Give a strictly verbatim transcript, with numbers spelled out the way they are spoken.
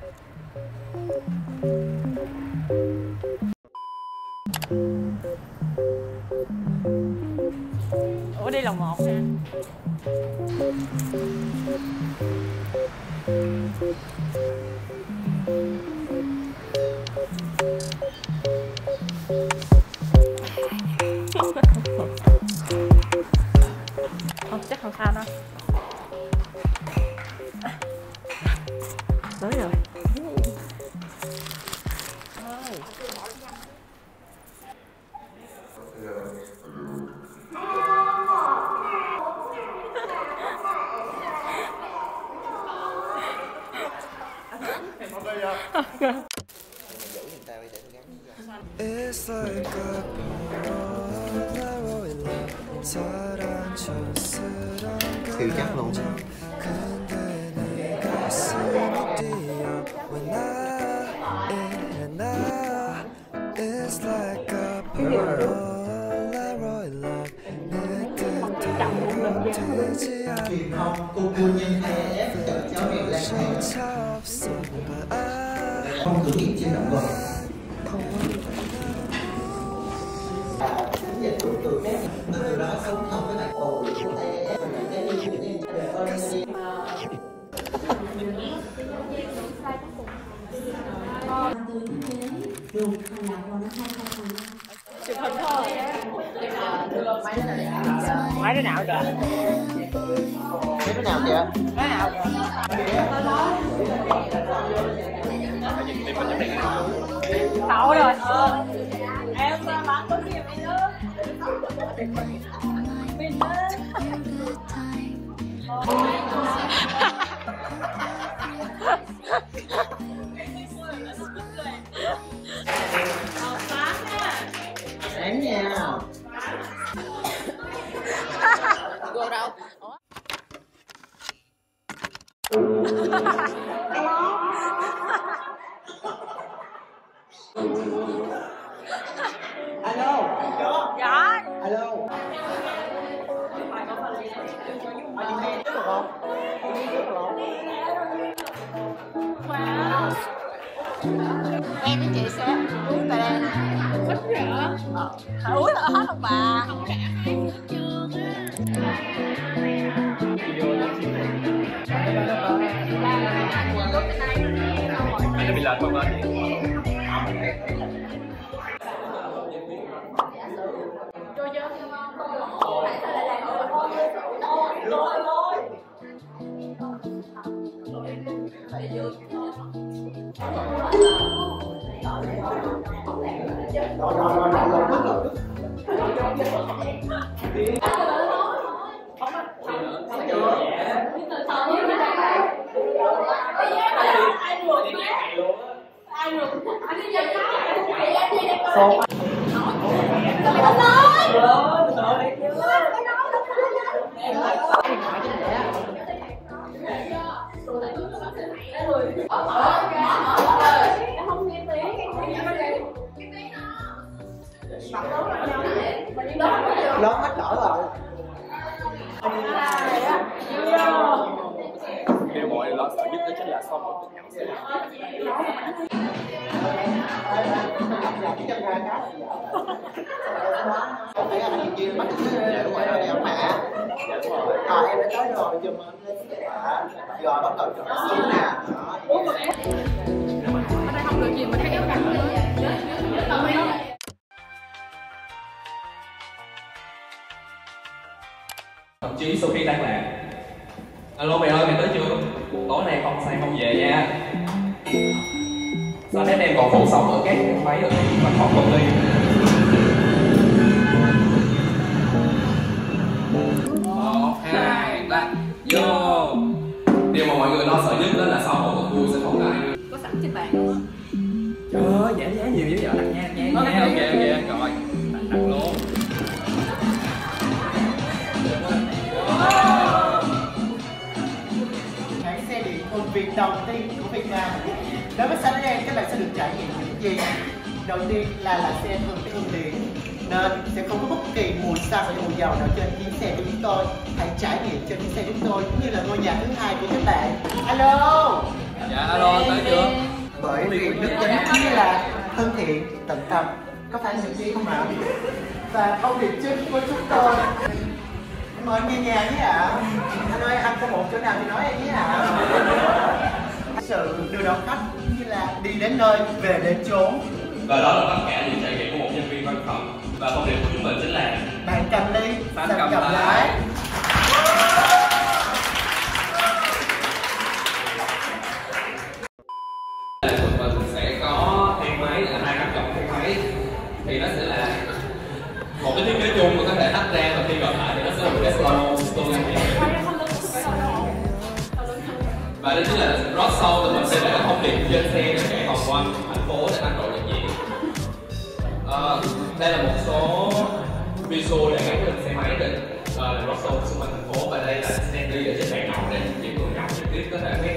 Ủa đi lầu một nè. Không, chắc không sao đâu. Tới rồi. It's like a Polaroid love 자랑스러운 siêu chắc luôn. 근데 네가 숨이 뛰어 when I in and It's like a Polaroid love 내 뜻대로 되지 않아 차 없어 but I Không thử nghiệm trên động vật. Từ đó sống không với lại ồ chụp hình thôi. Máy đứa nào kìa? cái nào kìa? Cái nào Tậu rồi. Em bán tốt nghiệp đi nữa. Mình Em nha. Cô đâu? Alo. Dạ. Alo. Wow. Em với chị sẽ uống tại đây. Thích vậy? Ờ. Uống là hết không bà? Không đã. Ada bilang apa lagi? Lớn mắt đỏ rồi. Điều mọi lo sợ nhất đó chính là sau một cuộc nhậu sẽ Thấy anh Hiền Duyên bắt để ngoài đó đeo mẹ. À em đã tới rồi cho mình giờ bắt đầu chọn xíu nè. Ở đây không được gì mà thấy kéo cạnh nữa. thậm chí sau khi tan lạc. Alo mày ơi, mày tới chưa? Tối nay không say không về nha. Sao thế em còn phụ sống ở các máy ở văn phòng công ty? Một, hai, ba, vô. Điều mà mọi người lo sợ nhất đó là sau mỗi cuộc vui sẽ không lại nữa. Có sẵn trên bàn luôn á. Trời ơi, giá giá nhiều dữ vậy, đặt nha, đặt nha, nha. Ok, ok, rồi, đặt, đặt luôn. Hãng xe điện thuần Việt đầu tiên của Việt Nam. Đối với Sunnyland, các bạn sẽ được trải nghiệm những gì? Đầu tiên là là xe thuần thuần điện, nên sẽ không có bất kỳ mùi xăng hay mùi dầu nào trên chiếc xe của chúng tôi. Hãy trải nghiệm trên chiếc xe của chúng tôi cũng như là ngôi nhà thứ hai của các bạn. Alo. Dạ alo, tới chưa? Bởi vì đức tính như là thân thiện, tận tâm, có phải những gì không ạ? Và công việc chính của chúng tôi mời nghe nhà nhé ạ. Anh ơi, anh có một chỗ nào thì nói em nhé ạ. Sự đưa đón khách như là đi đến nơi, về đến chốn. Và đó là tất cả những trải nghiệm của một nhân viên văn phòng. Và công việc của chúng mình chính là bạn cầm ly, bạn cầm, cầm lái. Tụi mình sẽ có thang máy là hai cặp cặp thang máy, thì nó sẽ là một cái thiết kế chung mà có thể tách ra, và khi gặp lại thì nó sẽ là một cái slow system. Và đây chính là rót sâu, thì mình sẽ để thông điệp trên xe để chạy vòng quanh thành phố để tăng độ nhận diện. À, đây là một số visual để gắn lên xe máy để uh, rót sâu xung quanh thành phố, và đây là standee ở trên bàn nhỏ để những người nhỏ trực tiếp có thể